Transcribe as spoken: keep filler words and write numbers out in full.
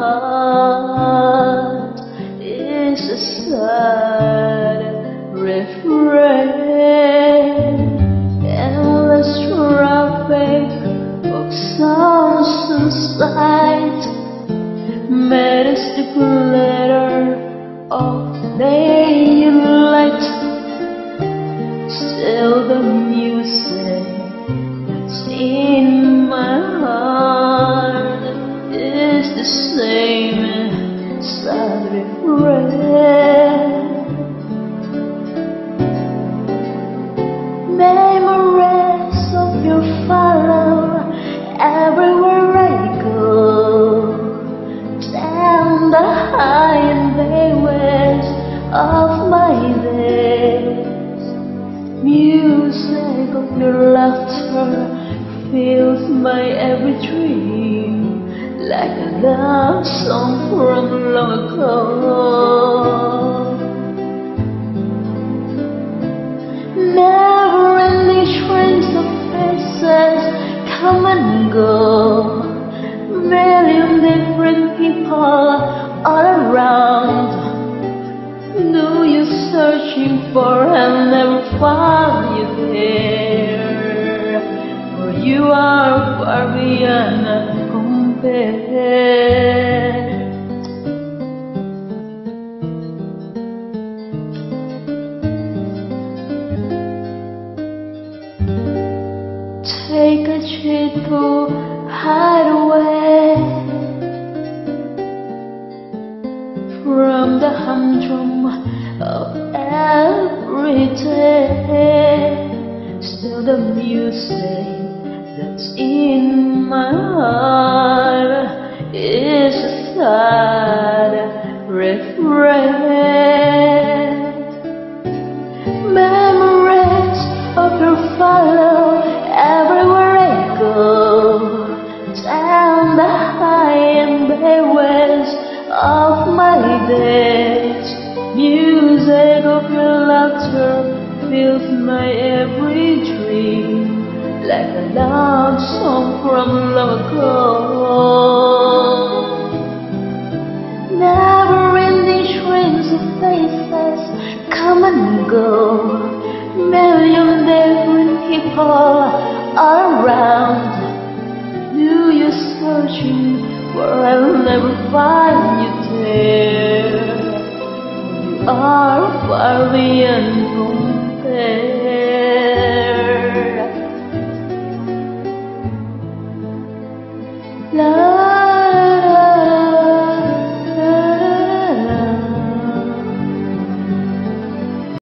heart is a sad refrain, endless traffic of sounds and sights, majestic glitter of daylight. Still the music that's in my heart is the same sad refrain. Memories of your follow everywhere I go, down the high and byways of my days. Music of your laughter fills my every dream, like a love song from long ago. Never-ending trains of faces come and go, million different people all around. Do you searching for and never found you there, for you are far beyond compare. Take a cheat to hide away from the humdrum of every day. Still the music that's in my heart is a sad refrain. Memories of your follow everywhere I go, down the high and byways of my days. Music of your laughter fills my every dream, like a love song from long ago. Never-ending trains of faces come and go,